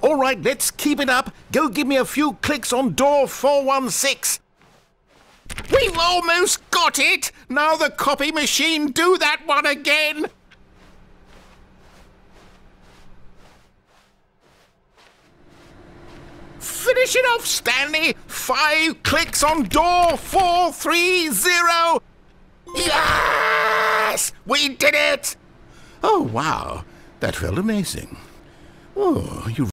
All right, let's keep it up. Go give me a few clicks on door 416. We've almost got it! Now the copy machine, do that one again! Finish it off, Stanley! 5 clicks on door 430! Yes! We did it! Oh, wow. That felt amazing. Oh, you